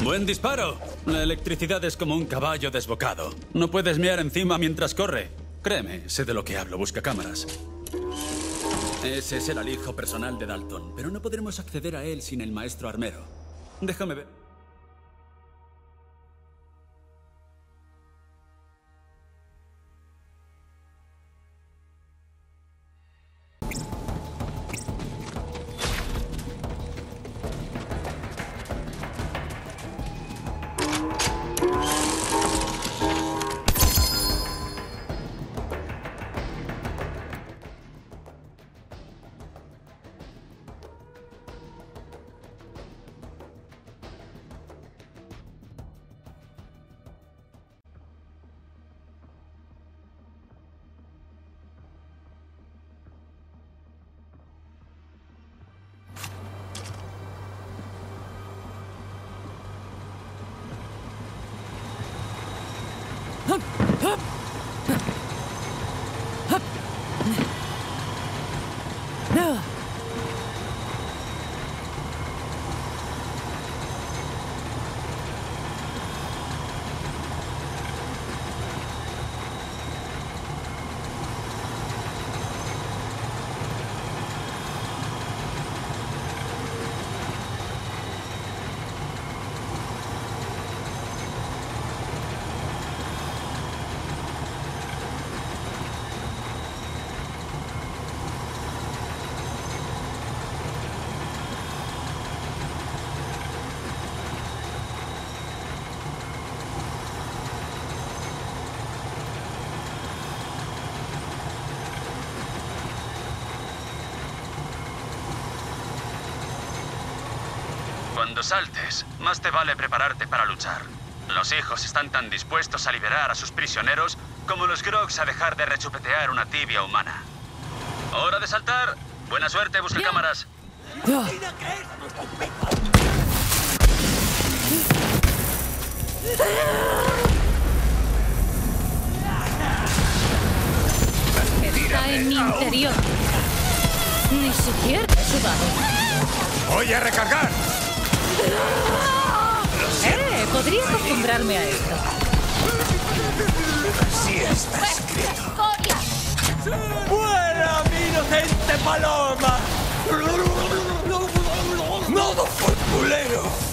¡Buen disparo! La electricidad es como un caballo desbocado. No puedes mear encima mientras corre. Créeme, sé de lo que hablo. Busca cámaras. Ese es el alijo personal de Dalton, pero no podremos acceder a él sin el maestro armero. Déjame ver. Cuando saltes, más te vale prepararte para luchar. Los hijos están tan dispuestos a liberar a sus prisioneros como los Grogs a dejar de rechupetear una tibia humana. ¡Hora de saltar! Buena suerte, busca cámaras. Está en mi interior. Ni siquiera he sudado. ¡Voy a recargar! Podría acostumbrarme a esto. Así está escrito. ¡Fuera, mi inocente paloma! ¡No, culero!